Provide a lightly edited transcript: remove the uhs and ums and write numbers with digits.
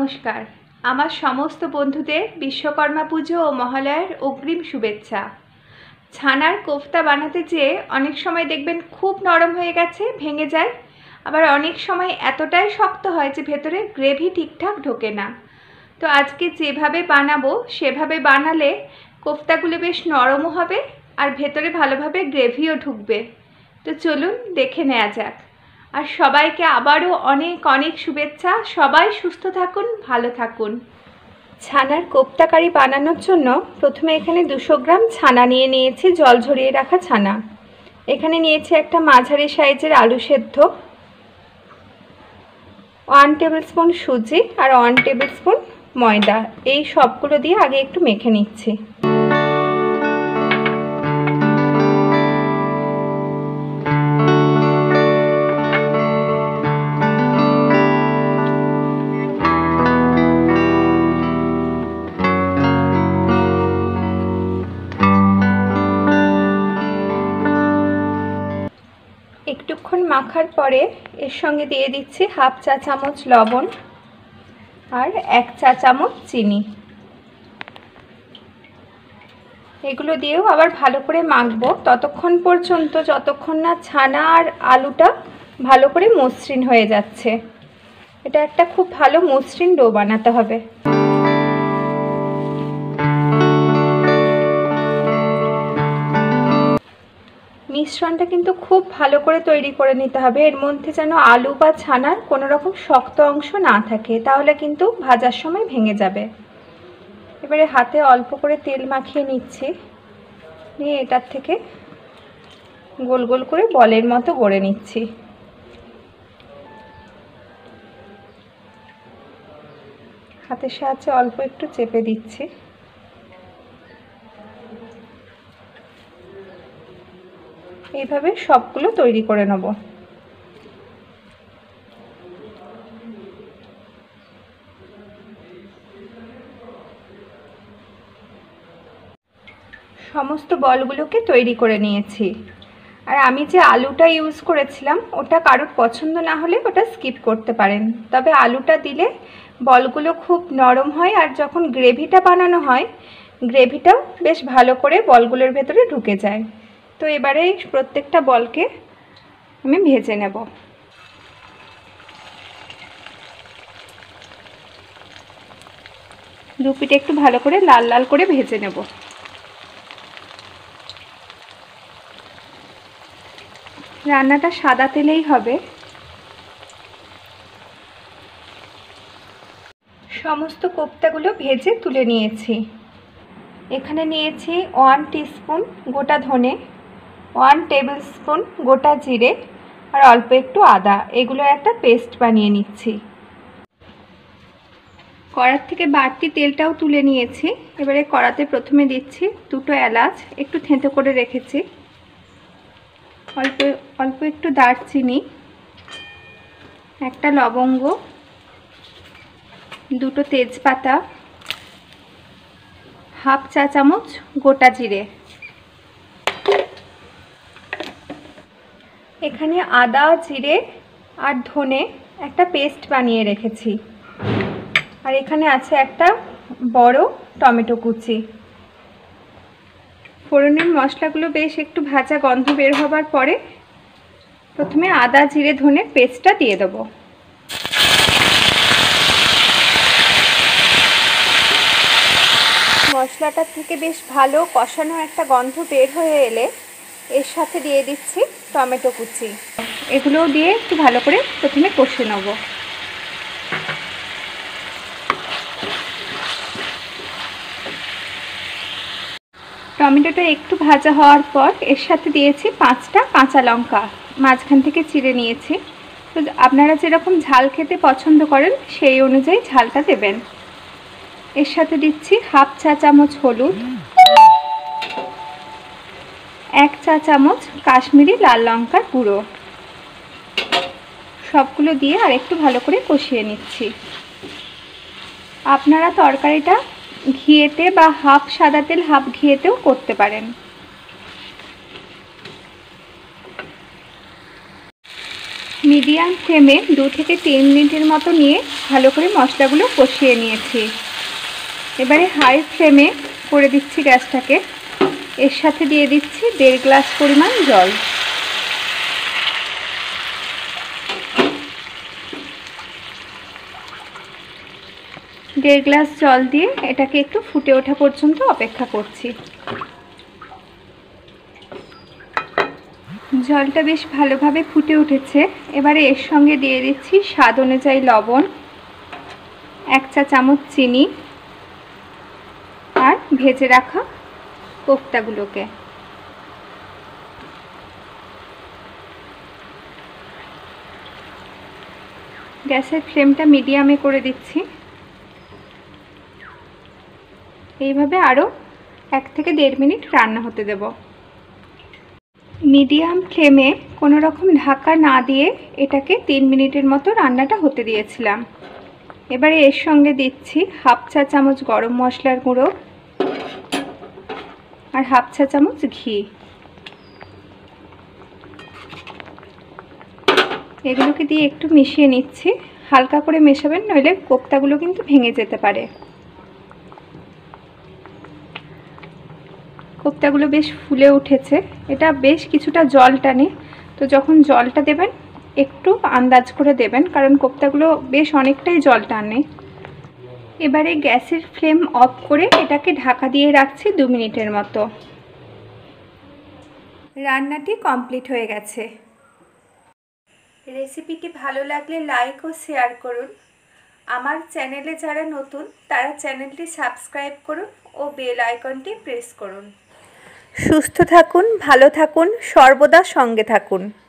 নমস্কার। আমার সমস্ত বন্ধুদের বিশ্বকর্মা পুজো ও মহালয়ার অগ্রিম শুভেচ্ছা। ছানার কোফতা বানাতে যেয়ে অনেক সময় দেখবেন খুব নরম হয়ে গেছে, ভেঙে যায়। আবার অনেক সময় এতটাই শক্ত হয় যে ভেতরে গ্রেভি ঠিকঠাক ঢোকে না। তো আজকে যেভাবে বানাবো সেভাবে বানালে কোফতাগুলো বেশ নরমও হবে আর ভেতরে ভালোভাবে গ্রেভিও ঢুকবে। তো চলুন দেখে নেওয়া যাক। আর সবাইকে আবারও অনেক অনেক শুভেচ্ছা। সবাই সুস্থ থাকুন, ভালো থাকুন। ছানার কোফতা কারি বানানোর জন্য প্রথমে এখানে 200 গ্রাম ছানা নিয়ে নিয়েছি, জল ঝরিয়ে রাখা ছানা। এখানে নিয়েছি একটা মাঝারি সাইজের আলু সেদ্ধ, 1 টেবিল স্পুন সুজি আর 1 টেবিল স্পুন ময়দা। এই সবগুলো দিয়ে আগে একটু মেখে নিচ্ছি। একটুক্ষণ মাখার পরে এর সঙ্গে দিয়ে দিচ্ছি হাফ চা চামচ লবণ আর 1 চা চামচ চিনি। এগুলো দিয়েও আবার ভালো করে মাখবো ততক্ষণ পর্যন্ত যতক্ষণ না ছানা আর আলুটা ভালো করে মসৃণ হয়ে যাচ্ছে। এটা একটা খুব ভালো মসৃণ ডো বানাতে হবে। মিশ্রণটা কিন্তু খুব ভালো করে তৈরি করে নিতে হবে। এর মধ্যে যেন আলু বা ছানার কোনো রকম শক্ত অংশ না থাকে, তাহলে কিন্তু ভাজার সময় ভেঙে যাবে। এবারে হাতে অল্প করে তেল মাখিয়ে নিচ্ছি, নিয়ে এটার থেকে গোল গোল করে বলের মতো গড়ে নিচ্ছি। হাতের সাহায্যে অল্প একটু চেপে দিচ্ছি। এইভাবে সবগুলো তৈরি করে নেব। সমস্ত বলগুলোকে তৈরি করে নিয়েছি। আর আমি যে আলুটা ইউজ করেছিলাম ওটা কারোর পছন্দ না হলে ওটা স্কিপ করতে পারেন, তবে আলুটা দিলে বলগুলো খুব নরম হয় আর যখন গ্রেভিটা বানানো হয় গ্রেভিটাও বেশ ভালো করে বলগুলোর ভেতরে ঢুকে যায়। তো এবারে প্রত্যেকটা বলকে আমি ভেজে নেব। দু পিঠে একটু ভালো করে লাল লাল করে ভেজে নেব। রান্নাটা সাদা তেলেই হবে। সমস্ত কোফতাগুলো ভেজে তুলে নিয়েছি। এখানে নিয়েছি 1 টিস্পুন গোটা ধনে, 1 টেবিল স্পুন গোটা জিরে আর অল্প একটু আদা। এগুলোর একটা পেস্ট বানিয়ে নিচ্ছি। কড়ার থেকে বাড়তি তেলটাও তুলে নিয়েছি। এবারে কড়াতে প্রথমে দিচ্ছি 2টো এলাচ, একটু থেঁতো করে রেখেছি, অল্প অল্প একটু দারচিনি, একটা লবঙ্গ, 2টো তেজপাতা, হাফ চা চামচ গোটা জিরে। এখানে আদা, জিরে আর ধনে একটা পেস্ট বানিয়ে রেখেছি। আর এখানে আছে একটা বড় টমেটো কুচি। ফোড়নের মশলাগুলো বেশ একটু ভাজা গন্ধ বের হবার পরে প্রথমে আদা, জিরে, ধনের পেস্টটা দিয়ে দেবো। মশলাটার থেকে বেশ ভালো কষানো একটা গন্ধ বের হয়ে এলে এর সাথে দিয়ে দিচ্ছি টমেটো কুচি। এগুলোও দিয়ে একটু ভালো করে প্রথমে কষে নেব। টমেটোটা একটু ভাজা হওয়ার পর এর সাথে দিয়েছি 5টা কাঁচা লঙ্কা, মাঝখান থেকে চিড়ে নিয়েছি। তো আপনারা যেরকম ঝাল খেতে পছন্দ করেন সেই অনুযায়ী ঝালটা দেবেন। এর সাথে দিচ্ছি হাফ চা চামচ হলুদ, 1 চা চামচ কাশ্মীরি লাল লঙ্কার গুঁড়ো। সবগুলো দিয়ে আর একটু ভালো করে কষিয়ে নিচ্ছি। আপনারা তরকারিটা ঘিয়েতে বা হাফ সাদা তেল হাফ ঘিয়েতেও করতে পারেন। মিডিয়াম ফ্লেমে 2 থেকে 3 মিনিটের মতো নিয়ে ভালো করে মশলাগুলো কষিয়ে নিয়েছি। এবারে হাই ফ্লেমে করে দিচ্ছি গ্যাসটাকে। এর সাথে দিয়ে দিচ্ছি 1.5 গ্লাস পরিমাণ জল। দেড় গ্লাস জল দিয়ে এটাকে একটু ফুটে ওঠা পর্যন্ত অপেক্ষা করছি। জলটা বেশ ভালোভাবে ফুটে উঠেছে। এবারে এর সঙ্গে দিয়ে দিচ্ছি স্বাদ অনুযায়ী লবণ, 1 চা চামচ চিনি আর ভেজে রাখা কোফতাগুলোকে। গ্যাসের ফ্লেমটা মিডিয়ামে করে দিচ্ছি। এইভাবে আরও 1 থেকে 1.5 মিনিট রান্না হতে দেব। মিডিয়াম ফ্লেমে কোনো রকম ঢাকা না দিয়ে এটাকে 3 মিনিটের মতো রান্নাটা হতে দিয়েছিলাম। এবারে এর সঙ্গে দিচ্ছি 1/2 চা চামচ গরম মশলার গুঁড়ো আর 1/2 চা চামচ ঘি। এগুলোকে দিয়ে একটু মিশিয়ে নিচ্ছি। হালকা করে মেশাবেন, নইলে কোফতাগুলো কিন্তু ভেঙে যেতে পারে। কোফতাগুলো বেশ ফুলে উঠেছে। এটা বেশ কিছুটা জল টানে, তো যখন জলটা দেবেন একটু আন্দাজ করে দেবেন, কারণ কোফতাগুলো বেশ অনেকটাই জল টানে। এবারে গ্যাসের ফ্লেম অফ করে এটাকে ঢাকা দিয়ে রাখছি 2 মিনিটের মতো। রান্নাটি কমপ্লিট হয়ে গেছে। রেসিপিটি ভালো লাগলে লাইক ও শেয়ার করুন। আমার চ্যানেলে যারা নতুন তারা চ্যানেলটি সাবস্ক্রাইব করুন ও বেল আইকনটি প্রেস করুন। সুস্থ থাকুন, ভালো থাকুন, সর্বদা সঙ্গে থাকুন।